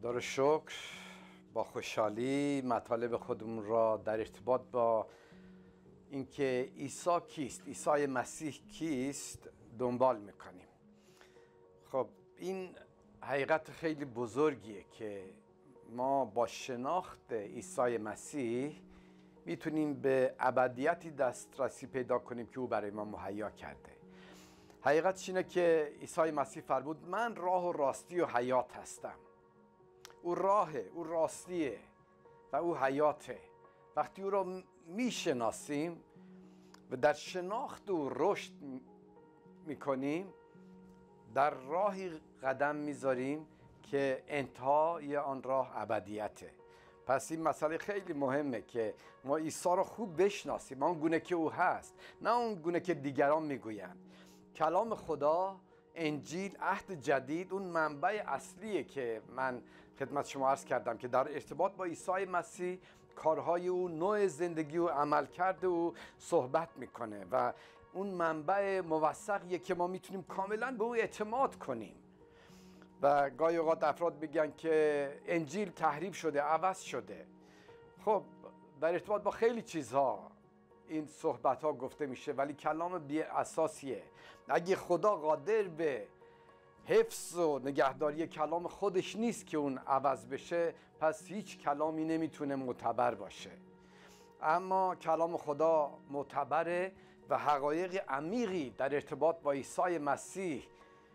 خدا رو شکر. با خوشحالی مطالب خودمون را در ارتباط با اینکه عیسی کیست، عیسی مسیح کیست دنبال میکنیم. خب این حقیقت خیلی بزرگیه که ما با شناخت عیسی مسیح میتونیم به ابدیتی دسترسی پیدا کنیم که او برای ما مهیا کرده. حقیقتش اینه که عیسی مسیح فرمود من راه و راستی و حیات هستم. او راهه، او راستیه و او حیاته. وقتی او را میشناسیم و در شناخت او رشد میکنیم، در راهی قدم میذاریم که انتهای آن راه ابدیته. پس این مسئله خیلی مهمه که ما عیسی را خوب بشناسیم، آن گونه که او هست، نه اون گونه که دیگران میگویند. کلام خدا، انجیل، عهد جدید اون منبع اصلیه که من خدمت شما عرض کردم که در ارتباط با عیسی مسیح کارهای او، نوع زندگی و عملکرد او صحبت میکنه و اون منبع موثقیه که ما میتونیم کاملا به او اعتماد کنیم. و گاهی اوقات افراد میگن که انجیل تحریف شده، عوض شده. خب در ارتباط با خیلی چیزها این صحبت ها گفته میشه، ولی کلام بی اساسیه. اگه خدا قادر به حفظ و نگهداری کلام خودش نیست که اون عوض بشه، پس هیچ کلامی نمیتونه معتبر باشه. اما کلام خدا معتبره و حقایق عمیقی در ارتباط با عیسی مسیح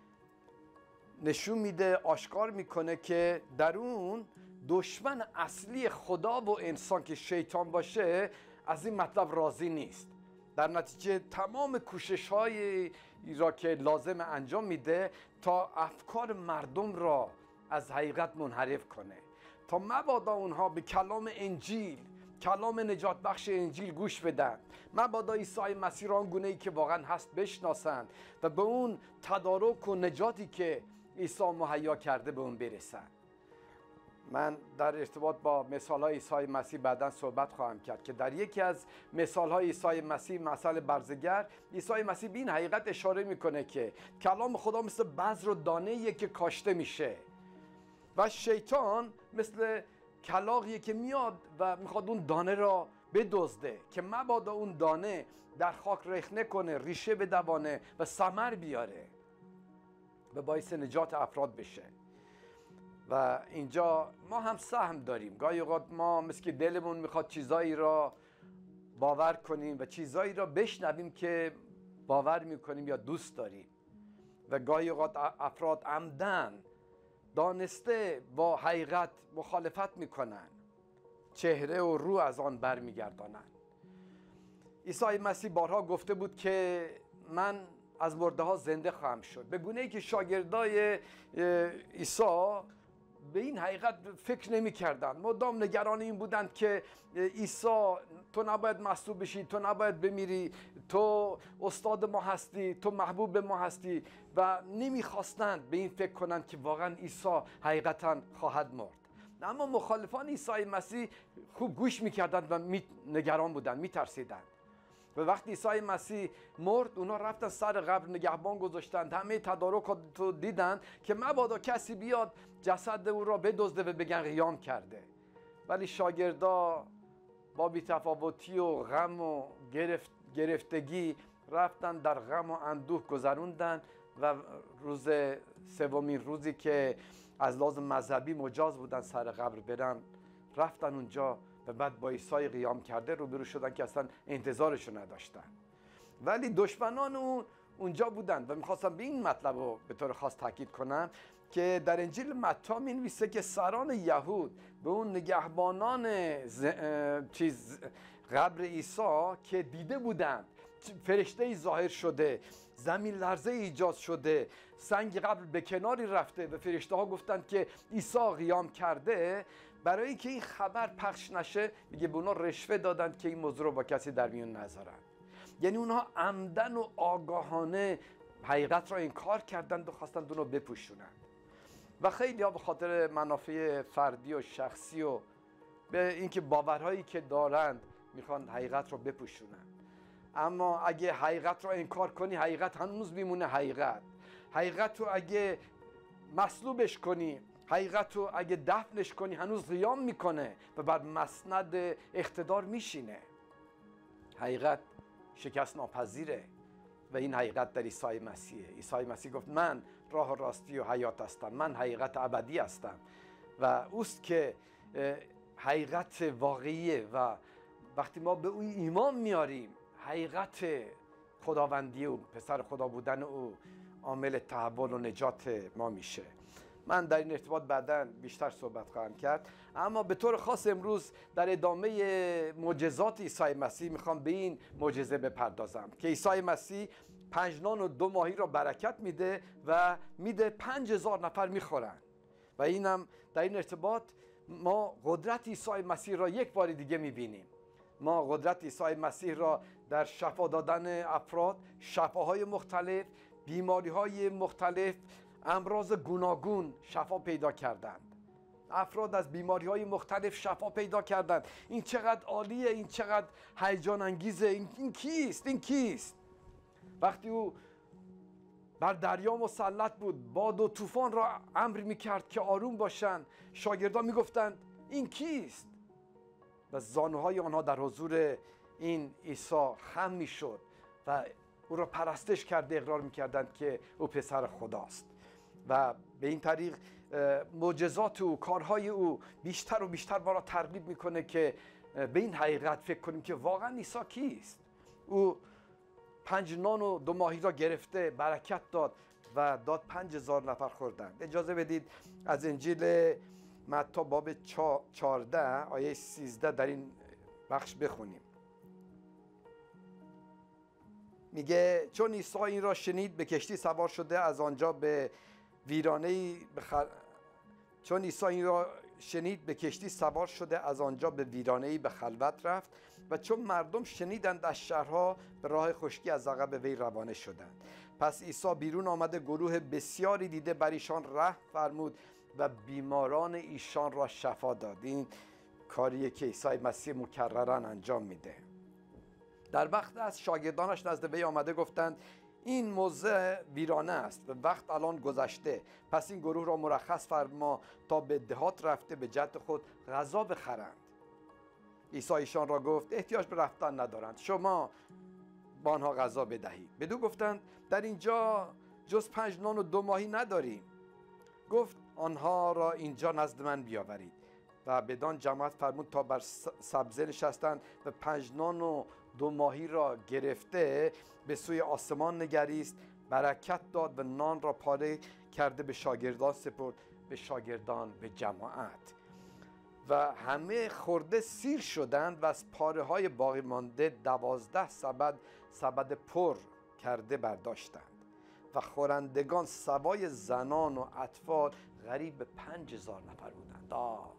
نشون میده، آشکار میکنه که در اون دشمن اصلی خدا و انسان که شیطان باشه از این مطلب راضی نیست. در نتیجه تمام کوشش هایی را که لازم انجام میده تا افکار مردم را از حقیقت منحرف کنه، تا مبادا اونها به کلام انجیل، کلام نجات بخش انجیل گوش بدن، مبادا عیسی مسیح را آنگونه ای که واقعا هست بشناسند و به اون تدارک و نجاتی که عیسی مهیا کرده به اون برسن. من در ارتباط با مثال‌های عیسی مسیح بعداً صحبت خواهم کرد که در یکی از مثال‌های عیسی مسیح، مثل برزگر، عیسی مسیح به این حقیقت اشاره میکنه که کلام خدا مثل بذر و دانه‌ایه که کاشته میشه و شیطان مثل کلاغیه که میاد و میخواد اون دانه را بدزده که مبادا اون دانه در خاک رخنه کنه، ریشه بدوانه و ثمر بیاره و باعث نجات افراد بشه. و اینجا ما هم سهم داریم. گاهی اوقات ما مثل که دلمون میخواد چیزایی را باور کنیم و چیزایی را بشنویم که باور میکنیم یا دوست داریم و گاهی اوقات افراد عمدن دانسته با حقیقت مخالفت میکنن، چهره و رو از آن برمیگردانن. عیسی مسیح بارها گفته بود که من از مرده ها زنده خواهم شد، به گونه ای که شاگردای عیسی به این حقیقت فکر نمی کردن. مدام نگران این بودند که عیسی تو نباید مصلوب بشی، تو نباید بمیری، تو استاد ما هستی، تو محبوب ما هستی و نمی خواستند به این فکر کنند که واقعا عیسی حقیقتا خواهد مرد. اما مخالفان عیسی مسیح خوب گوش می کردند و نگران بودند، می ترسیدند. و وقتی عیسی مسیح مرد، اونا رفتن سر قبر نگهبان گذاشتند، همه تدارکات رو دیدن که مبادا کسی بیاد جسد او را بدزده و بگن قیام کرده. ولی شاگردا با بی‌تفاوتی و غم و گرفتگی رفتن در غم و اندوه گذروندن و روز سومین روزی که از لحاظ مذهبی مجاز بودن سر قبر برن، رفتن اونجا و بعد با عیسی قیام کرده روبرو شدن که اصلا انتظارشو نداشتن. ولی دشمنان اونجا بودن و میخواستم به این مطلب رو به طور خاص تاکید کنم که در انجیل متی می‌نویسه که سران یهود به اون نگهبانان قبر عیسی که دیده بودن فرشته‌ای ظاهر شده، زمین لرزه ایجاد شده، سنگ قبر به کناری رفته و فرشته‌ها گفتند که عیسی قیام کرده، برای اینکه این خبر پخش نشه میگه به اونا رشوه دادند که این موضوع رو با کسی در میون نذارن. یعنی اونها عمدن و آگاهانه حقیقت را انکار کردند و خواستند اون رو بپوشونند و خیلی ها به خاطر منافع فردی و شخصی و به اینکه باورهایی که دارند میخوان حقیقت رو بپوشونند. اما اگه حقیقت رو انکار کنی، حقیقت هنوز میمونه حقیقت رو اگه مصلوبش کنی، حقیقت رو اگه دفنش کنی هنوز قیام میکنه و بعد مسند اقتدار میشینه. حقیقت شکست ناپذیره و این حقیقت در عیسی مسیحه. عیسی مسیح گفت من راه و راستی و حیات هستم، من حقیقت ابدی هستم و اوست که حقیقت واقعیه و وقتی ما به او ایمان میاریم حقیقت خداوندی او، پسر خدا بودن او عامل تحول و نجات ما میشه. من در این ارتباط بعداً بیشتر صحبت خواهم کرد، اما به طور خاص امروز در ادامه معجزات عیسی مسیح میخوام به این معجزه بپردازم که عیسی مسیح 5 نان و 2 ماهی را برکت میده و میده 5000 نفر میخورن و اینم در این ارتباط ما قدرت عیسی مسیح را یک بار دیگه میبینیم. ما قدرت عیسی مسیح را در شفا دادن افراد، شفاهای مختلف، بیماریهای مختلف، امراض گوناگون شفا پیدا کردند. افراد از بیماریهای مختلف شفا پیدا کردند. این چقدر عالیه، این چقدر هیجان انگیزه. این کیست؟ این کیست؟ وقتی او بر دریا مسلط بود، باد و طوفان را امر میکرد که آروم باشند، شاگردان میگفتند این کیست؟ و زانوهای آنها در حضور این عیسی خم میشد و او را پرستش کرده اقرار میکردند که او پسر خداست. و به این طریق معجزات او، کارهای او بیشتر و بیشتر ما را ترغیب میکنه که به این حقیقت فکر کنیم که واقعا عیسی کیست. او 5 نان و 2 ماهی را گرفته برکت داد و داد 5000 نفر خوردند. اجازه بدید از انجیل متی باب 14 آیه 13 در این بخش بخونیم. میگه چون عیسی این را شنید به کشتی سوار شده از آنجا به ویرانه‌ای به خلوت رفت و چون مردم شنیدند از شهرها به راه خشکی از عقب وی روانه شدند. پس عیسی بیرون آمده گروه بسیاری دیده بر ایشان رحم فرمود و بیماران ایشان را شفا داد. این کاریه که عیسی مسیح مکرراً انجام میده. در وقت از شاگردانش نزد وی آمده گفتند این موضع ویرانه است و وقت الان گذشته، پس این گروه را مرخص فرما تا به دهات رفته به جهت خود غذا بخرند. عیسی ایشان را گفت احتیاج به رفتن ندارند، شما با آنها غذا بدهید. بدو گفتند در اینجا جز 5 نان و 2 ماهی نداریم. گفت آنها را اینجا نزد من بیاورید و بدان جماعت فرمود تا بر سبزه نشستند و 5 نان و 2 ماهی را گرفته به سوی آسمان نگریست، برکت داد و نان را پاره کرده به شاگردان سپرد، به شاگردان به جماعت. و همه خورده سیر شدند و از پاره های باقی مانده 12 سبد پر کرده برداشتند و خورندگان سوای زنان و اطفال قریب به 5000 نفر بودند.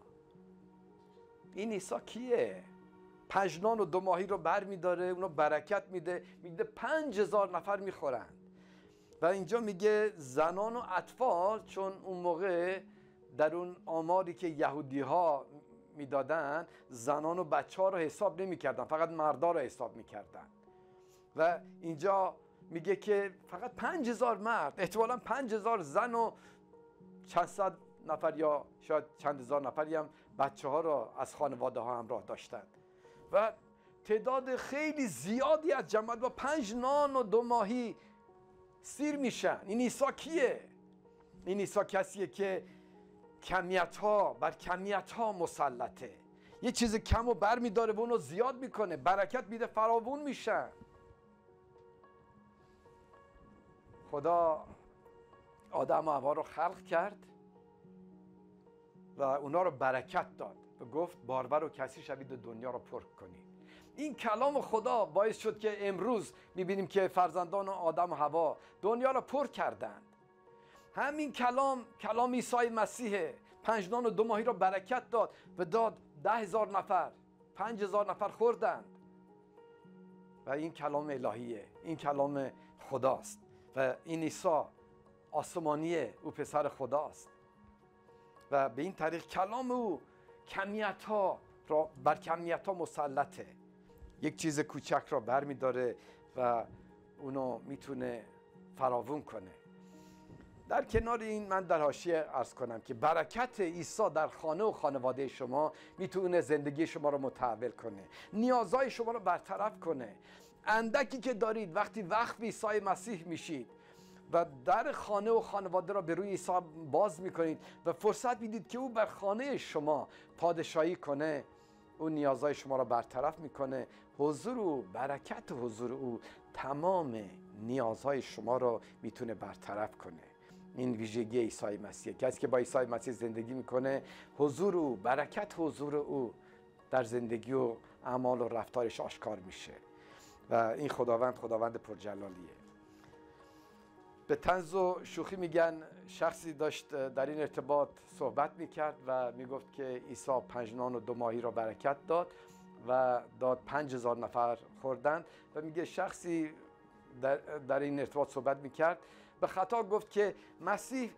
این عیسی کیه؟ 5 نان و 2 ماهی رو بر میداره، اونو برکت میده، میده 5000 نفر میخورند. و اینجا میگه زنان و اطفال، چون اون موقع در اون آماری که یهودی ها میدادن زنان و بچه ها رو حساب نمی کردن، فقط مردا رو حساب میکردن. و اینجا میگه که فقط 5000 مرد، احتمالاً 5000 زن و چند صد نفر یا شاید چند هزار نفری هم بچه ها را از خانواده ها همراه داشتند و تعداد خیلی زیادی از جماعت با 5 نان و 2 ماهی سیر میشن. این عیسی کیه؟ این عیسی کسیه که کمیت ها بر کمیت ها مسلطه. یه چیز کم و بر میداره و اونو زیاد میکنه، برکت میده، فراوون میشن. خدا آدم و حوا رو خلق کرد و اونا رو برکت داد و گفت بارور و کثیر شوید و دنیا رو پر کنید. این کلام خدا باعث شد که امروز میبینیم که فرزندان آدم و حوا دنیا رو پر کردند. همین کلام عیسی مسیحه. 5 نان و 2 ماهی رو برکت داد و داد 10,000 نفر، 5,000 نفر خوردند. و این کلام الهیه، این کلام خداست و این عیسی آسمانیه، او پسر خداست و به این طریق کلام او کمیت ها را بر کمیت ها مسلطه. یک چیز کوچک را بر می داره و اونو میتونه فراوون کنه. در کنار این من در حاشیه عرض کنم که برکت عیسی در خانه و خانواده شما میتونه زندگی شما رو متحول کنه، نیازهای شما رو برطرف کنه. اندکی که دارید وقتی وقف عیسی مسیح میشید و در خانه و خانواده را به روی عیسی باز میکنید و فرصت میدید که او بر خانه شما پادشاهی کنه، او نیازهای شما را برطرف میکنه. حضور او، برکت حضور او تمام نیازهای شما را میتونه برطرف کنه. این ویژگی عیسی مسیح. کسی که با عیسی مسیح زندگی میکنه، حضور او، برکت حضور او در زندگی و اعمال و رفتارش آشکار میشه و این خداوند پرجلالیه. به طنز و شوخی میگن شخصی داشت در این ارتباط صحبت میکرد و میگفت که عیسی 5 نان و 2 ماهی را برکت داد و داد 5000 نفر خوردن و میگه شخصی در این ارتباط صحبت میکرد به خطا گفت که مسیح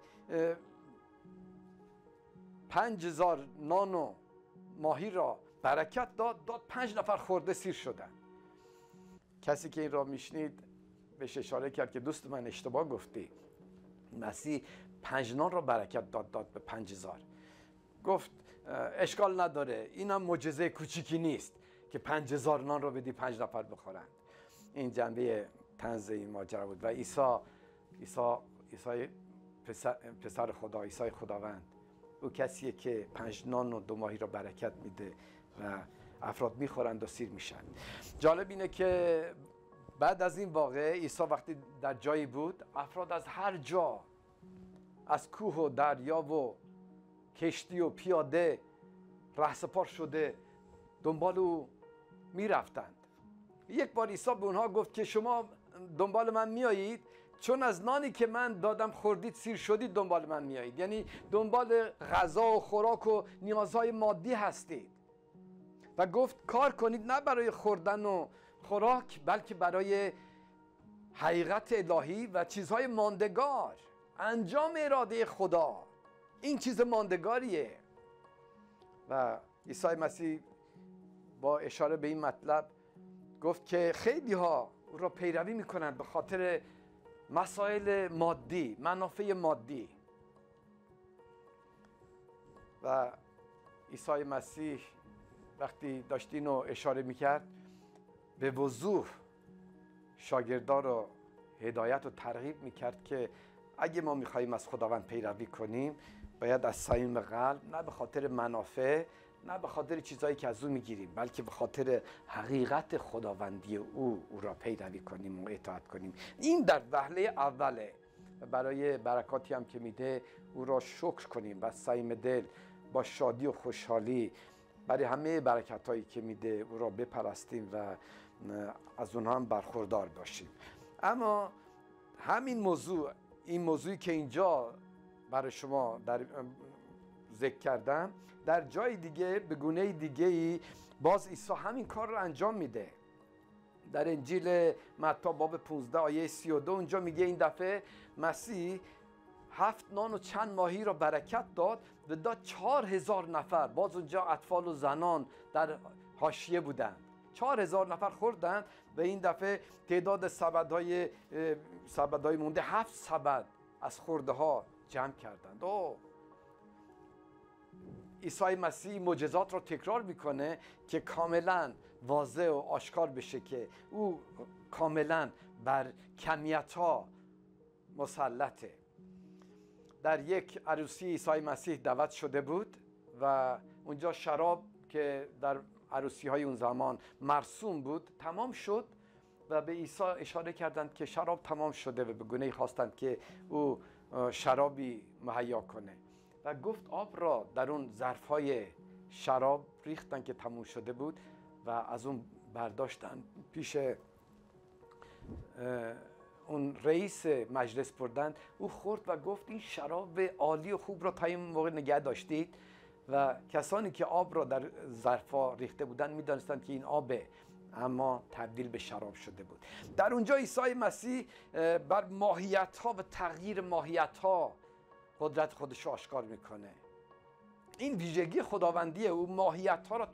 5000 نان و ماهی را برکت داد 5 نفر خورده سیر شدن. کسی که این را میشنید بهش اشاره کرد که دوست من اشتباه گفتی، مسیح 5 نان را برکت داد به 5000. گفت اشکال نداره، اینم معجزه کوچیکی نیست که 5000 نان را بدی 5 نفر بخورند. این جنبه طنز این ماجرا بود و عیسی پسر خدا، عیسی خداوند، او کسیه که 5 نان و 2 ماهی را برکت میده و افراد میخورند و سیر میشن. جالب اینه که بعد از این واقعه عیسی وقتی در جایی بود، افراد از هر جا، از کوه و دریا و کشتی و پیاده رهسپار شده دنبال او میرفتند. یک بار عیسی به اونها گفت که شما دنبال من میایید چون از نانی که من دادم خوردید سیر شدید دنبال من میایید، یعنی دنبال غذا و خوراک و نیازهای مادی هستید. و گفت کار کنید نه برای خوردن و خوراک بلکه برای حقیقت الهی و چیزهای ماندگار، انجام اراده خدا. این چیز ماندگاریه. و عیسی مسیح با اشاره به این مطلب گفت که خیلی ها او را پیروی میکنند به خاطر مسائل مادی، منافع مادی. و عیسی مسیح وقتی داشت اینو اشاره میکرد به وضوح شاگردان رو هدایت و ترغیب میکرد که اگه ما میخواییم از خداوند پیروی کنیم باید از صمیم قلب، نه به خاطر منافع، نه به خاطر چیزایی که از او میگیریم، بلکه به خاطر حقیقت خداوندی او را پیروی کنیم و اطاعت کنیم. این در وهله اوله. برای برکاتی هم که میده او را شکر کنیم و صمیم دل با شادی و خوشحالی برای همه برکتایی که میده او را بپرستیم و از اونها هم برخوردار باشیم. اما همین موضوع، این موضوعی که اینجا برای شما در ذکر کردم، در جای دیگه به گونه دیگه‌ای باز عیسی همین کار رو انجام میده. در انجیل متی باب 15 آیه 32 اونجا میگه این دفعه مسیح 7 نان و چند ماهی را برکت داد و داد 4000 نفر. باز اونجا اطفال و زنان در حاشیه بودند. 4000 نفر خوردند و این دفعه تعداد سبدهای مونده 7 سبد از خورده ها جمع کردند. عیسی مسیح معجزات را تکرار میکنه که کاملا واضح و آشکار بشه که او کاملا بر کمیت ها مسلطه. در یک عروسی عیسی مسیح دعوت شده بود و اونجا شراب که در عروسی های اون زمان مرسوم بود تمام شد و به عیسی اشاره کردند که شراب تمام شده و به گونه‌ای خواستند که او شرابی مهیا کنه و گفت آب را در اون ظرف‌های شراب ریختن که تموم شده بود و از اون برداشتن پیش اون رئیس مجلس بردن. او خورد و گفت این شراب عالی و خوب را تا این موقع نگه داشتید؟ و کسانی که آب را در ظرف‌ها ریخته بودن می‌دانستند که این آبه، اما تبدیل به شراب شده بود. در اونجا عیسی مسیح بر ماهیت‌ها و تغییر ماهیت‌ها قدرت خودش رو آشکار میکنه. این ویژگی خداوندی او ماهیت‌ها را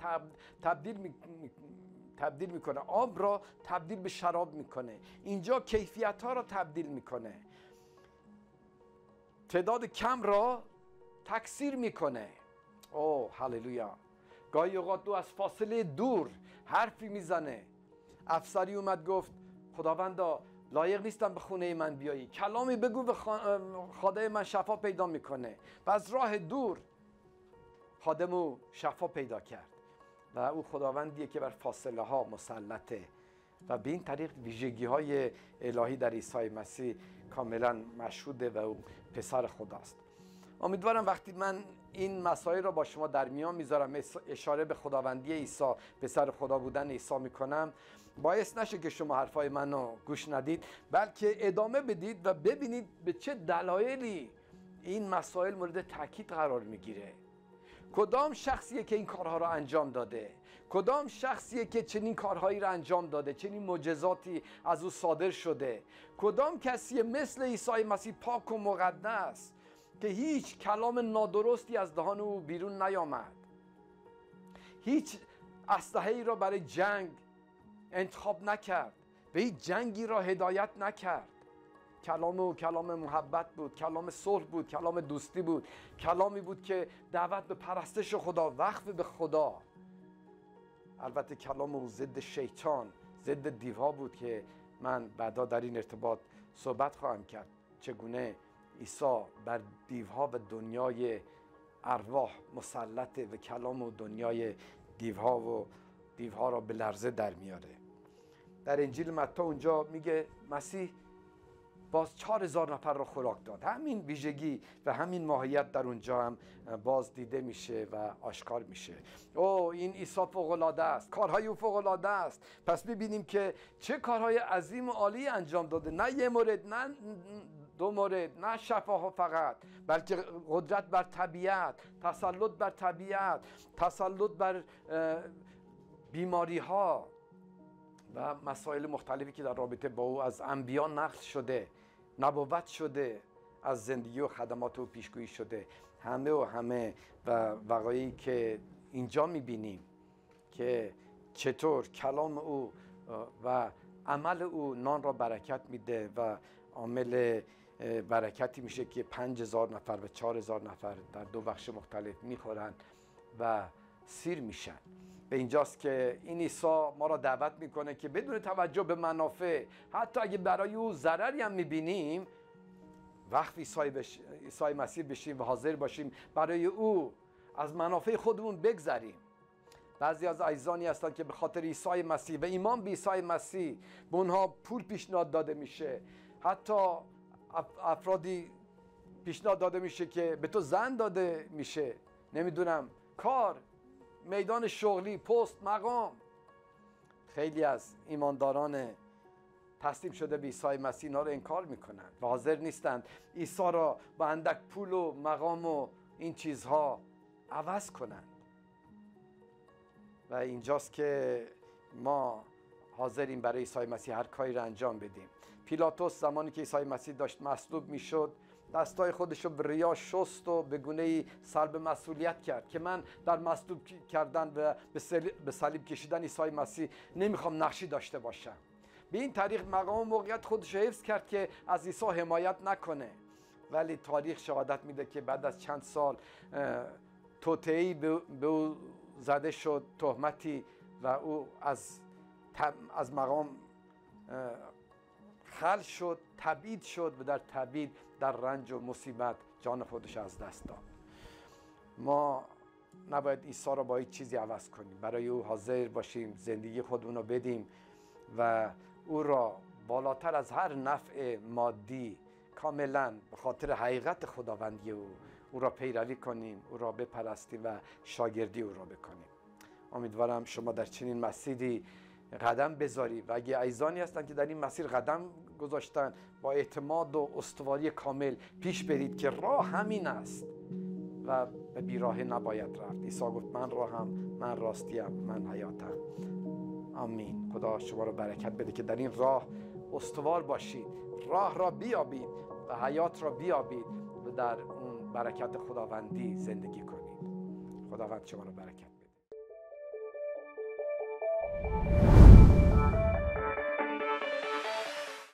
تبدیل میکنه. آب را تبدیل به شراب میکنه. اینجا کیفیت‌ها را تبدیل میکنه. تعداد کم را تکثیر میکنه. اوه هللویا. گاهی اوقات از فاصله دور حرفی میزنه. افسری اومد گفت خداوندا لایق نیستم به خونه من بیایی، کلامی بگو به خادم من شفا پیدا میکنه. و از راه دور خادمو شفا پیدا کرد و او خداوندیه که بر فاصله ها مسلطه و به این طریق ویژگی های الهی در عیسی مسیح کاملا مشهوده و او پسر خداست. امیدوارم وقتی من این مسائل را با شما در میان میذارم، اشاره به خداوندی عیسی، پسر خدا بودن عیسی میکنم، باعث نشه که شما حرفای منو گوش ندید، بلکه ادامه بدید و ببینید به چه دلایلی این مسائل مورد تاکید قرار میگیره. کدام شخصیه که این کارها را انجام داده؟ کدام شخصیه که چنین کارهایی را انجام داده؟ چنین معجزاتی از او صادر شده؟ کدام کسیه مثل عیسی مسیح پاک و مقدس که هیچ کلام نادرستی از دهان او بیرون نیامد، هیچ اسلحه‌ای را برای جنگ انتخاب نکرد، به هیچ جنگی را هدایت نکرد. کلام او کلام محبت بود، کلام صلح بود، کلام دوستی بود، کلامی بود که دعوت به پرستش خدا، وقف به خدا. البته کلام او ضد شیطان، ضد دیوها بود که من بعدا در این ارتباط صحبت خواهم کرد، چگونه عیسی بر دیوها و دنیای ارواح مسلطه و کلام و دنیای دیوها را به لرزه در میاره. در انجیل متی اونجا میگه مسیح باز 4000 نفر را خوراک داد. همین ویژگی و همین ماهیت در اونجا هم باز دیده میشه و آشکار میشه. این عیسی فوق العاده است، کارهای او فوق العاده است. پس ببینیم که چه کارهای عظیم و عالی انجام داده. نه یه مورد، نه دو مورد، نه شفاها فقط، بلکه قدرت بر طبیعت، تسلط بر طبیعت، تسلط بر بیماری ها و مسائل مختلفی که در رابطه با او از انبیا نقل شده، نبوت شده، از زندگی و خدمات او پیشگویی شده. همه و وقایعی که اینجا میبینیم که چطور کلام او و عمل او نان را برکت میده و عامل برکتی میشه که 5000 نفر و 4000 نفر در دو بخش مختلف میخورن و سیر میشن. به اینجاست که این عیسی ما را دعوت میکنه که بدون توجه به منافع، حتی اگه برای او ضرری هم میبینیم، وقت عیسی مسیح بشیم و حاضر باشیم برای او از منافع خودمون بگذریم. بعضی از عزیزانی هستند که به خاطر عیسی مسیح و ایمان به عیسی مسیح به اونها پول پیشنهاد داده میشه، حتی افرادی پیشنهاد داده میشه که به تو زن داده میشه، نمیدونم کار، میدان شغلی، پست، مقام. خیلی از ایمانداران تسلیم شده به عیسی مسیح اینا رو انکار میکنن و حاضر نیستند عیسی را با اندک پول و مقام و این چیزها عوض کنند. و اینجاست که ما حاضریم برای عیسی مسیح هر کاری را انجام بدیم. پیلاطس زمانی که عیسی مسیح داشت مصلوب میشد، دستای خودش رو به ریا شست و به گونه‌ای سلب مسئولیت کرد که من در مصلوب کردن و به صلیب کشیدن عیسی مسیح نمیخوام نقشی داشته باشم. به این طریق مقام و موقعیت خودش رو حفظ کرد که از عیسی حمایت نکنه. ولی تاریخ شهادت میده که بعد از چند سال توطئه‌ای به او زده شد، تهمتی، و او از مقام خل شد، تبعید شد و در تبعید، در رنج و مصیبت جان خودش از دست داد. ما نباید عیسی را با هیچ چیزی عوض کنیم، برای او حاضر باشیم زندگی خودمون رو بدیم و او را بالاتر از هر نفع مادی کاملا به خاطر حقیقت خداوندی او را پیروی کنیم، او را بپرستیم و شاگردی او را بکنیم. امیدوارم شما در چنین مسیری قدم بذاری و اگه عزیزانی هستن که در این مسیر قدم گذاشتن، با اعتماد و استواری کامل پیش برید که راه همین است و به بیراهه نباید رفت. عیسی گفت من راهم، من راستیم، من حیاتم. آمین. خدا شما رو برکت بده که در این راه استوار باشید، راه را بیابید و حیات را بیابید و در اون برکت خداوندی زندگی کنید. خداوند شما رو برکت